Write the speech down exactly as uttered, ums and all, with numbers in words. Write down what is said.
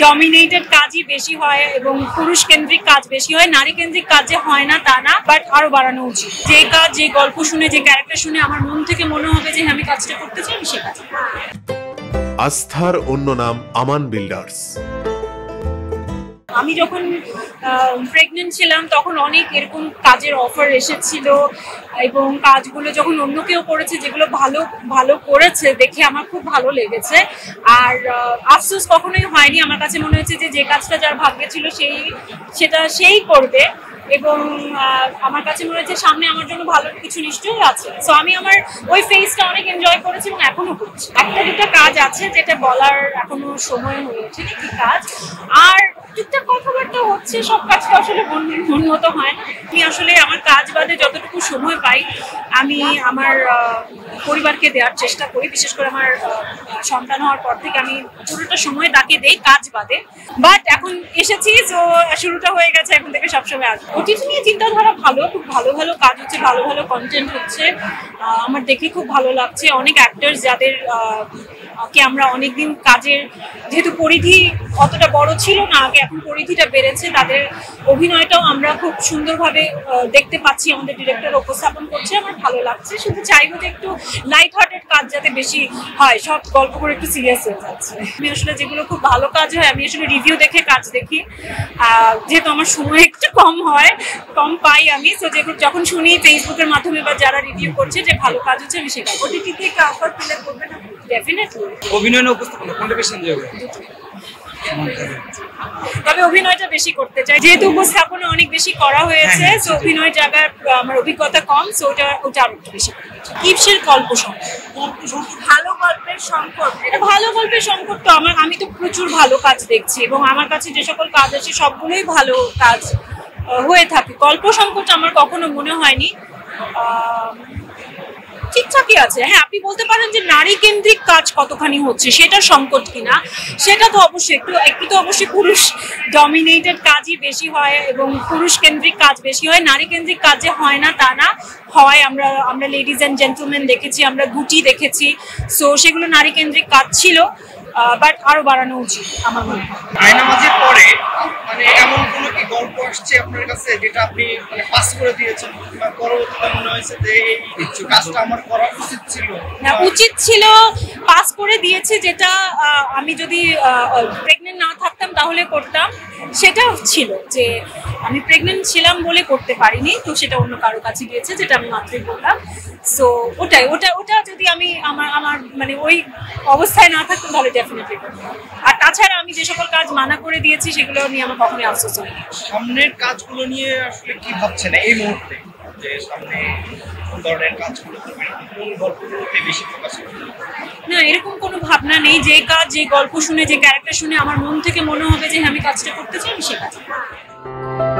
Dominated কাজই বেশি হয় এবং পুরুষ কেন্দ্রিক কাজ বেশি হয়, নারী কেন্দ্রিক কাজ যে হয় না তা না, বাট আরো বাড়ানো উচিত। যে কাজ, যে গল্প শুনে, যে ক্যারেক্টার শুনে আমার মন থেকে মনে হবে যে আমি কাজটা করতে চাই, আমি সে কাজ। আস্থার অন্য নাম আমান বিল্ডার্স। আমি যখন প্রেগনেন্ট ছিলাম তখন অনেক এরকম কাজের অফার এসেছিল এবং কাজগুলো যখন অন্য কেউ করেছে, যেগুলো ভালো ভালো করেছে দেখে আমার খুব ভালো লেগেছে। আর আফসোস কখনোই হয়নি, আমার কাছে মনে হয়েছে যে যে কাজটা যার ভাগ্যে ছিল সেই সেটা সেই করবে এবং আমার কাছে মনে হচ্ছে সামনে আমার জন্য ভালো কিছু নিশ্চয়ই আছে। সো আমি আমার ওই ফেজটা অনেক এনজয় করেছি এবং এখনো করছি। একটা দুটো কাজ আছে যেটা বলার এখনো সময় হয়ে ওঠেনি কি কাজ, আর টুকটাক কথাবার্তা হচ্ছে। সব কাজ তো আসলে মন মতো হয় না। আমি আসলে আমার কাজ বাদে যতটুকু সময় পাই আমি আমার পরিবারকে দেওয়ার চেষ্টা করি। বিশেষ করে আমার সন্তান হওয়ার পর থেকে আমি পুরোটা সময় তাকে দেই কাজ বাদে। বাট এখন এসেছি, তো শুরুটা হয়ে গেছে, এখন থেকে সবসময় আসবো। ওটিটি নিয়ে চিন্তাধারা ভালো, খুব ভালো ভালো কাজ হচ্ছে, ভালো ভালো কন্টেন্ট হচ্ছে, আমার দেখে খুব ভালো লাগছে। অনেক অ্যাক্টার্স যাদের কে আমরা অনেকদিন কাজের, যেহেতু পরিধি অতটা বড় ছিল না আগে, এখন পরিধিটা বেড়েছে, তাদের অভিনয়টাও আমরা খুব সুন্দরভাবে দেখতে পাচ্ছি, আমাদের ডিরেক্টর উপস্থাপন করছে, আমার ভালো লাগছে। শুধু চাইবো যে একটু লাইট হার্টেড কাজ যাতে বেশি হয়, সব গল্প করে একটু সিরিয়াস হয়ে যাচ্ছে। আমি আসলে যেগুলো খুব ভালো কাজ হয় আমি আসলে রিভিউ দেখে কাজ দেখি, যেহেতু আমার সময় একটু কম হয়, কম পাই আমি। তো যেগুলো যখন শুনি ফেসবুকের মাধ্যমে বা যারা রিভিউ করছে যে ভালো কাজ হচ্ছে, আমি সেটা ওটিটিতে একটা অফার পেলে করবে না? ডেফিনেটলি। অভিনয় না উপস্থাপনা কোনটা বেশি এনজয় করে? তবে অভিনয়টা বেশি করতে চাই, যেহেতু উপস্থাপনা অনেক বেশি করা হয়েছে, তো অভিনয় জায়গায় আমার অভিজ্ঞতা কম, সো ওটা ওটা আরো একটু বেশি। কিপসের গল্প সংকট, ভালো গল্পের সংকট, এটা ভালো গল্পের সংকট তো আমার, আমি তো প্রচুর ভালো কাজ দেখছি এবং আমার কাছে যে সকল কাজ আছে সবগুলোই ভালো কাজ হয়ে থাকে। গল্প সংকট আমার কখনো মনে হয়নি, ঠিকঠাকই আছে। হ্যাঁ, আপনি বলতে পারেন যে নারী কেন্দ্রিক কাজ কতখানি হচ্ছে সেটা সংকট কিনা, সেটা তো অবশ্যই একটু একটু তো অবশ্যই পুরুষ ডমিনেটেড কাজই বেশি হয় এবং পুরুষ কেন্দ্রিক কাজ বেশি হয়, নারী কেন্দ্রিক কাজ যে হয় না তা না, হয়। আমরা আমরা লেডিজ অ্যান্ড জেন্টলম্যান দেখেছি, আমরা গুটি দেখেছি, সো সেগুলো নারী কেন্দ্রিক কাজ ছিল, বাট আরো বাড়ানো উচিত আমার মনে হয়। আয়নামাজির পরে মানে এমন কোনো কি গল্প আসছে আপনার কাছে যেটা আপনি মানে পাস করে দিয়েছেন বা পরবর্তীতে মনে হয়েছে যে এই কাজটা আমার করা উচিত ছিল? না, উচিত ছিল, পাস করে দিয়েছে, যেটা আমি যদি প্রেগনেন্ট না থাকতাম তাহলে করতাম, সেটা ছিল যে আমি প্রেগনেন্ট ছিলাম বলে করতে পারিনি, তো সেটা অন্য কারো কাছে গিয়েছে, যেটা আমি মাত্রই বললাম। সো ওটাই ওটা ওটা যদি আমি আমার আমার মানে ওই অবস্থায় না থাকতাম তাহলে ডেফিনেটলি করতাম। আর তাছাড়া আমি যে সকল কাজ মানা করে দিয়েছি সেগুলো নিয়ে আমার কখনোই আফসোস হয়নি। সামনের কাজগুলো নিয়ে আসলে কি ভাবছেন এই মুহূর্তে, যে সামনে কোন ধরনের কাজগুলো করবেন, কোন গল্পগুলোতে বেশি ফোকাস করবেন? না, এরকম কোনো ভাবনা নেই। যে কাজ, যে গল্প শুনে, যে ক্যারেক্টার শুনে আমার মন থেকে মনে হবে যে আমি কাজটা করতে চাই, আমি সে কাজ।